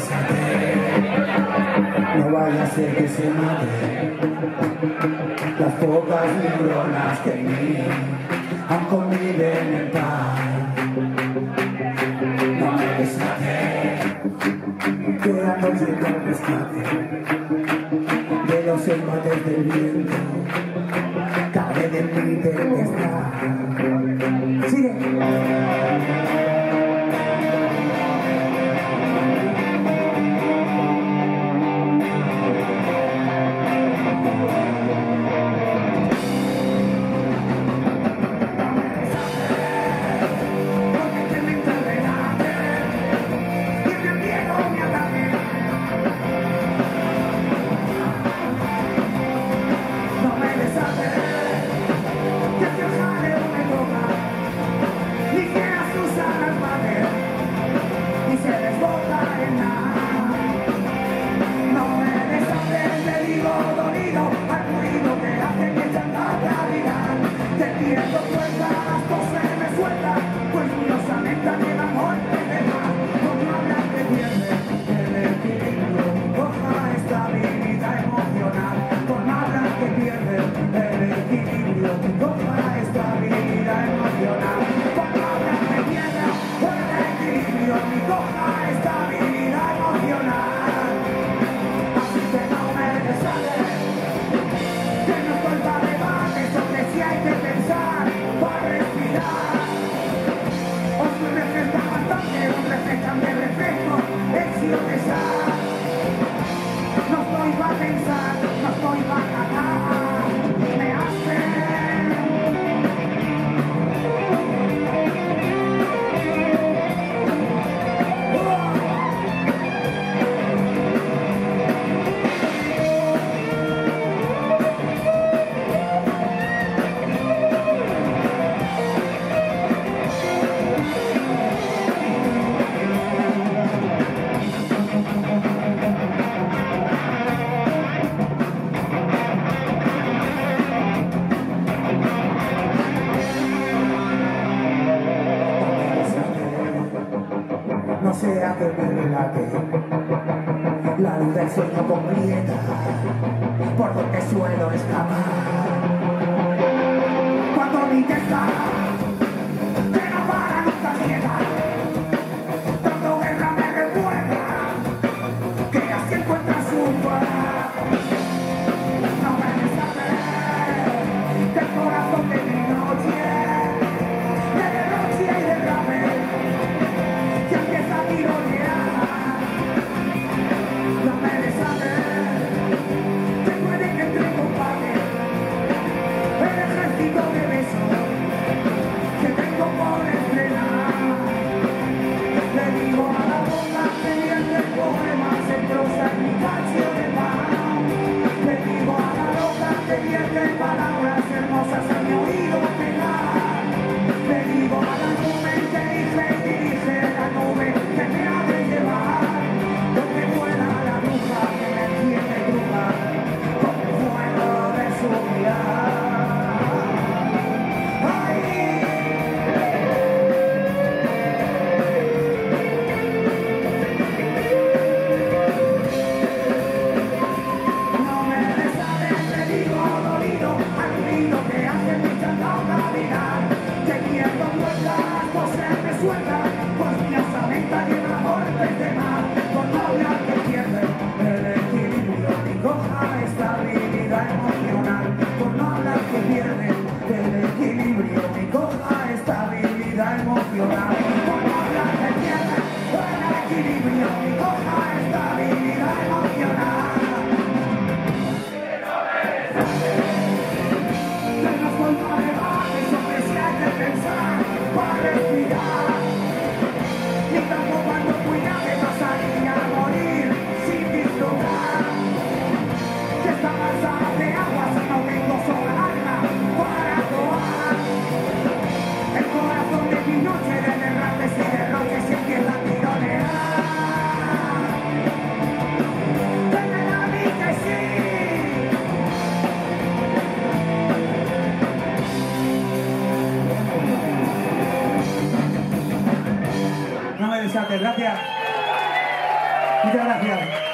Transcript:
No vaya a ser que se mate las pocas neuronas que en mí aún conviven en paz. No me desate, que anoche con rescate de los embates del viento cabe de mi tempestad. Sigue. No sea que me relate la luz del sueño completa por donde suelo escapar. Cuando mi está que no para nunca quieta, dando guerra me recuerda que así encuentra su paz. No me desate del corazón de mi noche, de derroche y derrame. No me desate, que puede que entre combate el ejército de besos que tengo por estrenar. Le digo a la boca que vierte poemas en prosa en mi canción de paz. Le digo a la loca que vierte palabras hermosas en mi oído pegar. Le digo a la nube que dice y dirige la nube que me ha de llevar. Donde vuela la bruja que me entiende bruja con el fuego de su mirar. ¡Ay! No me desate, te digo dolido al ruido que hace mi cantao caminar. Que pierdo vueltas, pues se me suelta, pues mi osamenta lleva golpes de mar. Por no hablar que pierde el equilibrio, mi coja estabilidad emocional. Por no hablar que pierde el equilibrio, mi coja estabilidad emocional. Por no hablar que pierde el equilibrio, mi coja estabilidad emocional. Que no soy para debate sobre si hay que pensar para respirar, ni tampoco cuando cuida que pasaría a morir sin disfrutar. Que esta balsa de agua si no tengo sola alma para tomar. El corazón de mi noche de derrames y derroches se empieza a tironear. Déjame a mí que sí. Muchas gracias.